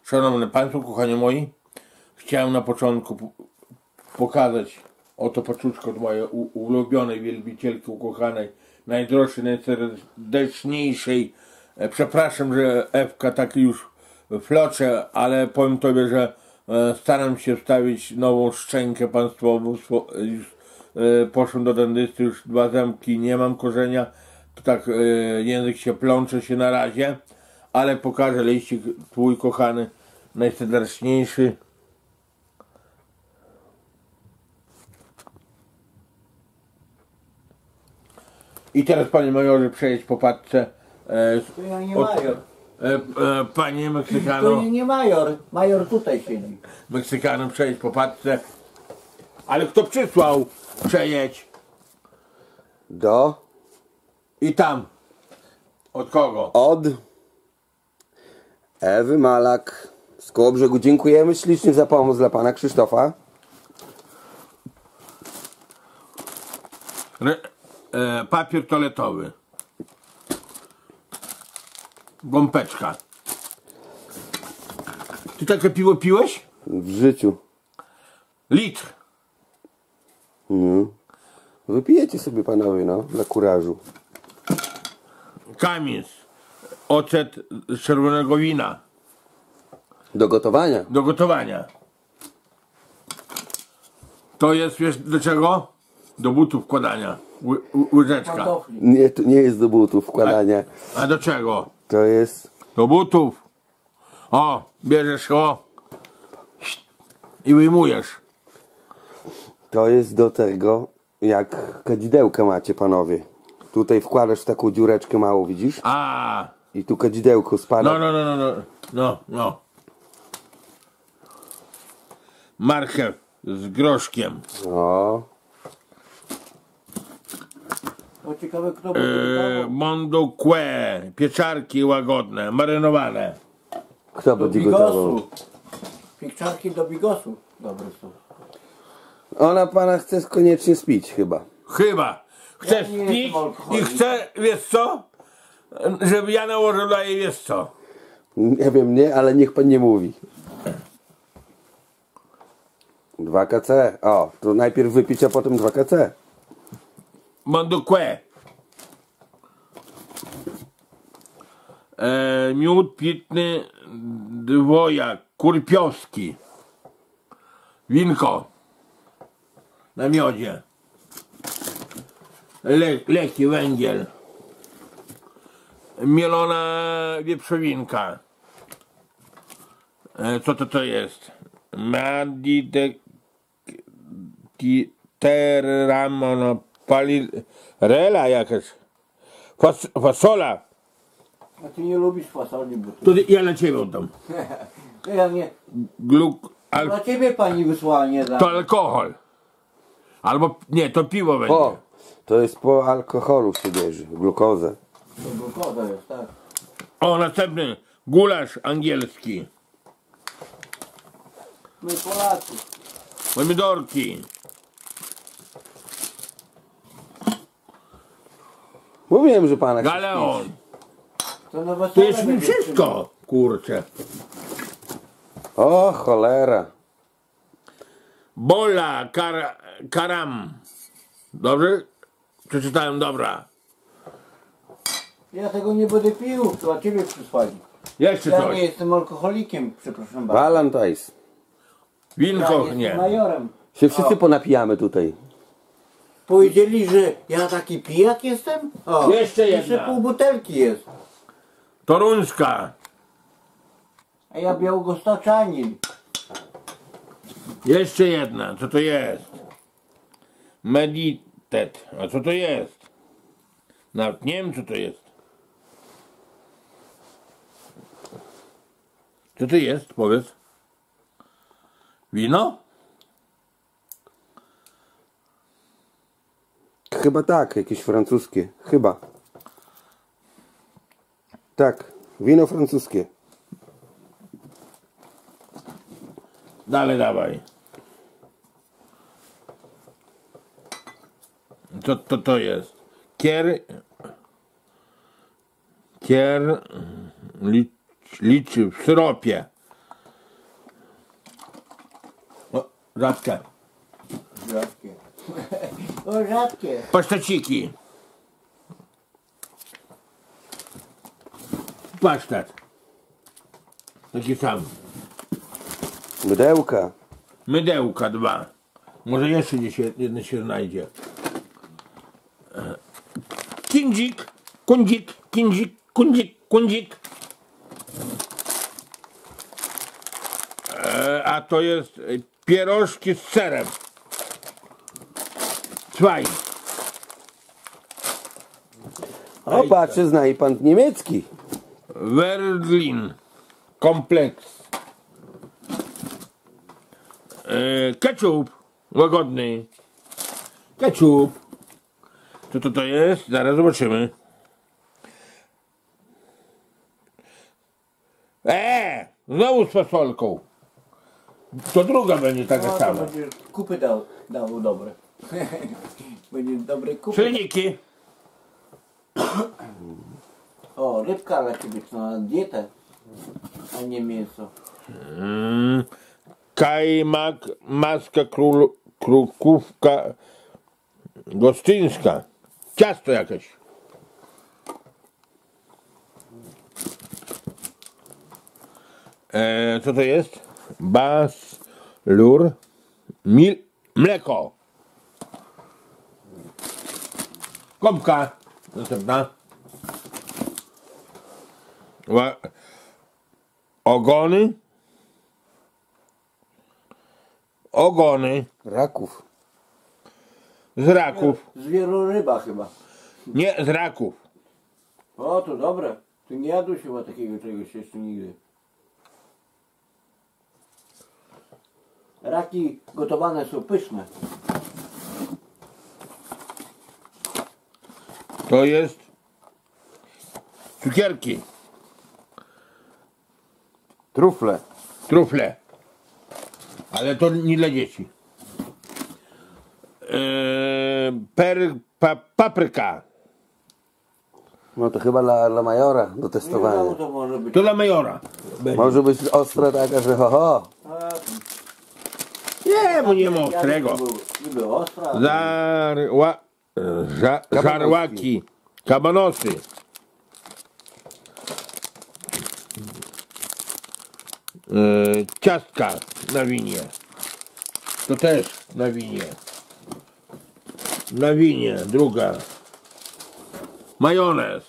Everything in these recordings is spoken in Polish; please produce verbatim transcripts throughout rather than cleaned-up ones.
Szanowne Państwo, kochani moi, chciałem na początku pokazać oto paczuszko od mojej ulubionej wielbicielki, ukochanej, najdroższej, najserdeczniejszej. Przepraszam, że Ewka tak już flocze, ale powiem Tobie, że staram się wstawić nową szczękę państwową. Już poszłem do dentysty, już dwa zębki, nie mam korzenia, to tak język się plącze się na razie, ale pokażę liścik Twój kochany, najserdeczniejszy. I teraz, panie majorze, przejedź po paczce. E, to ja nie od, major. E, e, panie Meksykano. To nie, nie major. Major tutaj siedzi. Meksykano, przejedź po paczce. Ale kto przysłał? Przejedź. Do? I tam. Od kogo? Od Ewy Malak z Kołobrzegu. Dziękujemy ślicznie za pomoc dla pana Krzysztofa. Re, e, papier toaletowy. Gąbeczka. Ty takie piwo piłeś? W życiu. Litr. No. Wypijecie sobie panowie, no, dla kurażu. Kamień. Ocet z czerwonego wina. Do gotowania. Do gotowania. To jest, wiesz do czego? Do butów wkładania. Ły, łyżeczka. Nie, to nie jest do butów wkładania. A, a do czego? To jest... Do butów. O, bierzesz o i wyjmujesz. To jest do tego, jak kadzidełka macie panowie. Tutaj wkładasz w taką dziureczkę małą, widzisz? A. I tu kadzidełko spada. No, no, no, no, no, no, no. Marchew z groszkiem. O. O, ciekawe kto by Eee, Mondoque, pieczarki łagodne, marynowane. Kto do będzie gotował? bigosu. Pieczarki do bigosu. Dobre są. Ona pana chce koniecznie spić chyba. Chyba. Chcesz Ja nie pić jestem i alkoholikiem. chce, wiesz co? Żeby ja nałożył dla jej, wiesz co? Nie wiem, nie, ale niech pan nie mówi. dwa K C. O, to najpierw wypić, a potem dwa K C. Mondoque. E, miód pitny dwojak, kurpiowski. Winko. Na miodzie. Le, leki, węgiel. Mielona wieprzowinka. E, co to to jest? Maditerramona palirela jakaś. Fas, fasola. A ty nie lubisz fasoli, bo To ja na ciebie oddam. to ja nie. Gluk, al, Dla ciebie pani wysłała, nie dla to alkohol. Albo nie, to piwo będzie. O, to jest po alkoholu się bierze, glukozę. To glukoza jest, tak. O, następny. Gulasz angielski. My Polacy. Pomidorki. Mówiłem, że pana chce Galeon. spić. To na To wesele jest mi będzie wszystko. Kurczę. O, cholera. Bola kar, karam. Dobrze? Przeczytałem, dobra. Ja tego nie będę pił, to a ciebie przysłali. Jeszcze Ja coś. nie jestem alkoholikiem, przepraszam bardzo. Valentine's. Ja Winko jestem nie. majorem. Się wszyscy O. ponapijamy tutaj. Powiedzieli, że ja taki pijak jestem? O, Jeszcze jedna. Jeszcze pół butelki jest. Toruńska. A ja białogostoczanin. Jeszcze jedna. Co to jest? Meditet. A co to jest? Nawet nie wiem, co to jest. Co to jest? Powiedz. Wino? Chyba tak, jakieś francuskie. Chyba. Tak, wino francuskie. Dalej dawaj. Co to, to jest? Kier... Kier... Licz, liczy w syropie. Rzadkie. Rzadkie. O, rzadkie. Paszteciki. Pasztet. Taki sam. Mydełka. Mydełka dwa. Może jeszcze gdzieś jeden się znajdzie. Kindzik, kundzik, kindzik, kundzik, kundzik. E, a to jest pierożki z serem. Zwei. O, patrzę, zna i pan niemiecki. Werdlin. Kompleks. E, ketchup. Łagodny. Ketchup. Co to to jest? Zaraz zobaczymy. Eee! Znowu z fasolką. To druga będzie taka No, to sama. będzie kupy dał, dał dobre. Będzie dobre kupy. Czyniki. O, rybka dla ciebie na dietę, a nie mięso. Mm. Kajmak, maska król, krukówka gostyńska. Ciasto jakieś. E, co to jest? Bas, lur, mil, mleko. Kąpka. Następna. Ła, ogony. Ogony. Raków. Z raków. Z wieloryba chyba. Nie, z raków. O, to dobre. Tu nie jadło się chyba takiego czegoś jeszcze nigdy. Raki gotowane są pyszne. To jest cukierki, Trufle. trufle. Ale to nie dla dzieci. Eee, per, pa, papryka. No to chyba dla, dla majora do No, testowania. to może być. To dla majora. Może być ostra taka, że ho ho. A, Nie, bo nie ma ja ostrego. nie był, nie był ostra. Zarła, ża, żarłaki, kabanosy. Eee, ciastka na winie. To też na winie. Na winie, druga. Majonez.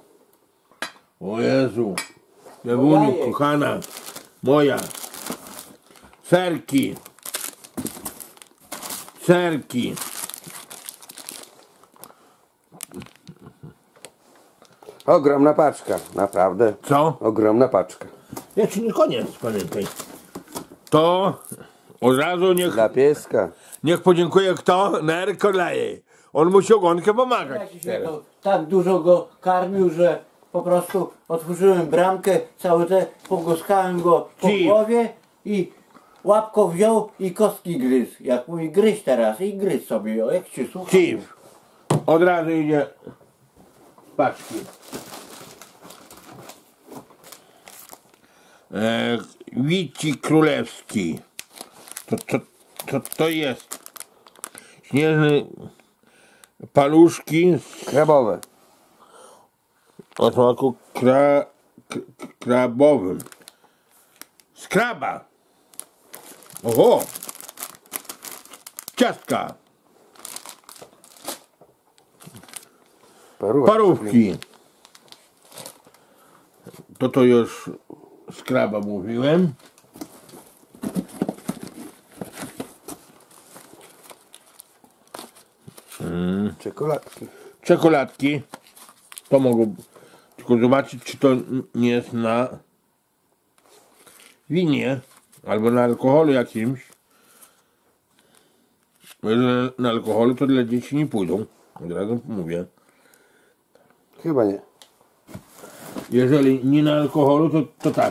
O Jezu. Ewuniu, Jajek. kochana. Moja. Serki. Serki. Ogromna paczka, naprawdę. Co? Ogromna paczka. Jeszcze nie koniec, pamiętaj. To od razu niech, Dla pieska. niech podziękuje kto? Ner Korleje. On musi ogonkę pomagać. Ja dzisiaj to tak dużo go karmił, że po prostu otworzyłem bramkę, cały te pogłaskałem go po Ci. głowie i łapką wziął i kostki gryzł. Jak mówi gryź teraz i gryź sobie, o jak się słucha. Chief. Od razu idzie paczki. E, Wici Królewski. To, to, to, to jest śnieżne paluszki z Krabowe. o smaku kra, k, krabowym. Z kraba. Oho. Ciastka. Parówki. Parówki. To to już z kraba mówiłem. Czekoladki. Czekoladki. To mogą tylko zobaczyć, czy to nie jest na winie albo na alkoholu jakimś. Bo jeżeli na alkoholu to dla dzieci nie pójdą. Od razu mówię. Chyba nie. Jeżeli nie na alkoholu, to, to tak.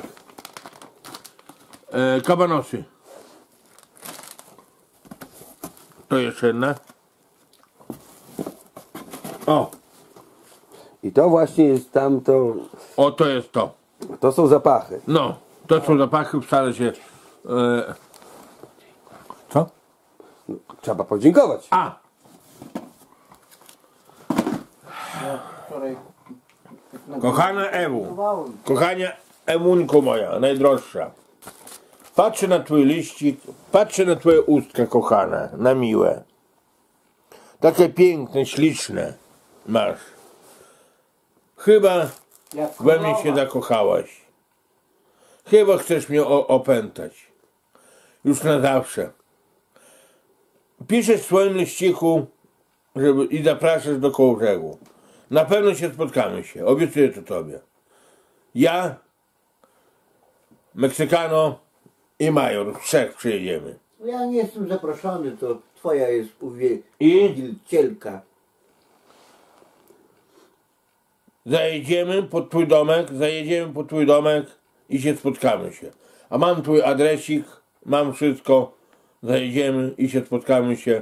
E, kabanosy. To jeszcze jedna. O, I to właśnie jest tam to. o to jest to. To są zapachy. No, to są zapachy, wcale się... E, co? Trzeba podziękować. A, Ja wczoraj... kochana Ewu, Próbowałem. kochania Ewunko moja, najdroższa. Patrzę na twój liścik, patrzę na twoje ustka kochane, na miłe. Takie piękne, śliczne masz. Chyba Jak we mnie się królowa. zakochałaś. Chyba chcesz mnie o- opętać. Już na zawsze. Piszesz w swoim liściku, żeby, i zapraszasz do Kołobrzegu. Na pewno się spotkamy się. Obiecuję to tobie. Ja, Meksykano i Major. Trzech przyjedziemy. Ja nie jestem zaproszony, to twoja jest I? uwielcielka. Zajedziemy pod twój domek, zajedziemy pod twój domek i się spotkamy się. A mam twój adresik, mam wszystko. Zajedziemy i się spotkamy się.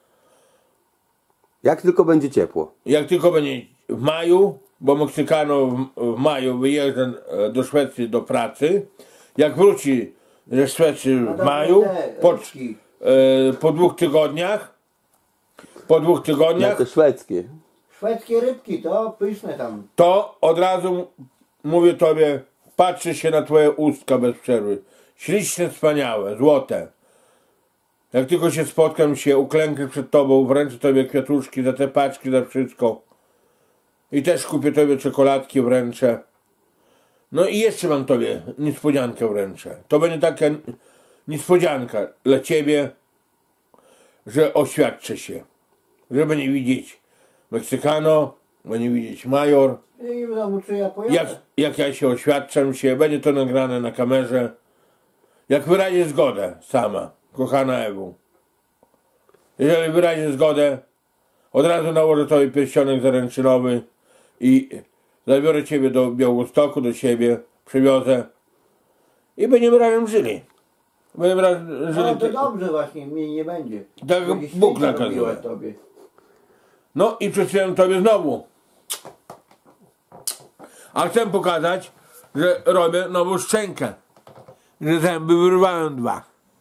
Jak tylko będzie ciepło. Jak tylko będzie w maju, bo Meksykano w, w maju wyjeżdża e, do Szwecji do pracy. Jak wróci ze Szwecji w dobra, maju, te po, rybki. e, po dwóch tygodniach, po dwóch Na tygodniach, te szwedzkie. Szwedzkie rybki, to pyszne tam. to od razu mówię tobie, patrzę się na twoje ustka bez przerwy. Śliczne, wspaniałe, złote. Jak tylko się spotkam się, uklęknę przed tobą, wręczę tobie kwiatuszki za te paczki, za wszystko. I też kupię tobie czekoladki, wręczę. No i jeszcze mam tobie niespodziankę wręczę. To będzie taka niespodzianka dla ciebie, że oświadczę się. Że będzie widzieć Meksykano, będzie widzieć Major. Ja nie wiadomo, czy ja pojadę. Jak, jak ja się oświadczam się, będzie to nagrane na kamerze. Jak wyrazisz zgodę sama, kochana Ewu. Jeżeli wyrazisz zgodę, od razu nałożę tobie pierścionek zaręczynowy i zabiorę ciebie do Białegostoku, do siebie, przywiozę i będziemy razem żyli. Będziemy razem żyli. No to dobrze właśnie, mnie nie będzie. Tak Będzie Bóg święta nakazuje. robiła tobie. No i przedstawiam tobie znowu. A chcę pokazać, że robię nową szczękę. Że zęby wyrwałem dwa.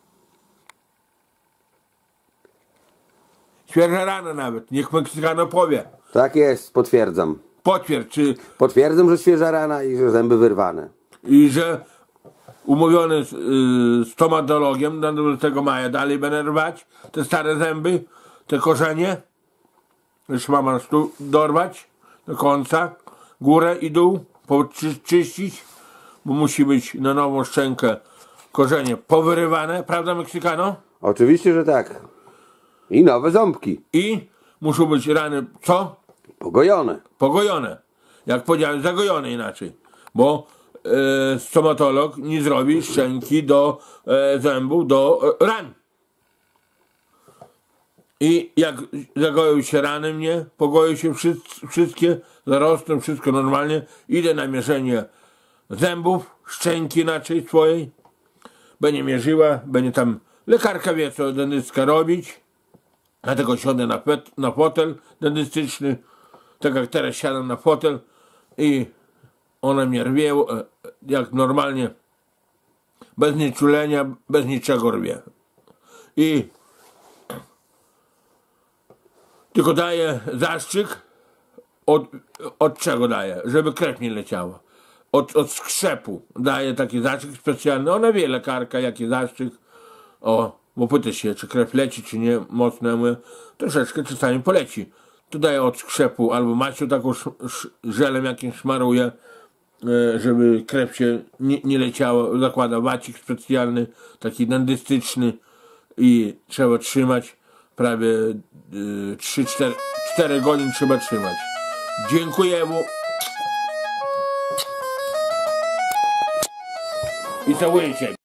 Świeża rana nawet. Niech Meksykano powie. Tak jest, potwierdzam. Potwierdź, czy Potwierdzam, że świeża rana i że zęby wyrwane. i że umówiony z y, stomatologiem do dwudziestego maja dalej będę rwać te stare zęby, te korzenie. Już mama tu dorwać do końca, górę i dół, poczyścić, bo musi być na nową szczękę korzenie powyrywane, prawda Meksykano? Oczywiście, że tak. I nowe ząbki. I muszą być rany, co? Pogojone. Pogojone. Jak powiedziałem, zagojone inaczej. Bo e, stomatolog nie zrobi szczęki do e, zębów, do e, ran. I jak zagoją się rany mnie, pogoją się wszyscy, wszystkie, zarosną, wszystko normalnie, idę na mierzenie zębów, szczęki inaczej swojej. Będzie mierzyła, będzie tam lekarka wie, co dentystka robić. Dlatego siądę na, pet, na fotel dentystyczny, tak jak teraz siadam na fotel i ona mnie rwie, e, jak normalnie, bez nieczulenia, bez niczego rwie. I tylko daję zastrzyk, od, od czego daję? Żeby krew nie leciała. Od, od skrzepu daję taki zastrzyk specjalny. Ona wie, lekarka, jaki zastrzyk. O, bo pyta się, czy krew leci, czy nie. Mocno, ja mówię, troszeczkę czasami poleci. Tu daję od skrzepu, albo maciu taką sz, sz, żelem jakimś smaruję, e, żeby krew się nie, nie leciała. Zakłada wacik specjalny, taki dentystyczny i trzeba trzymać. Prawie y, trzy cztery godziny trzeba trzymać. Dziękuję mu. I całuję cię.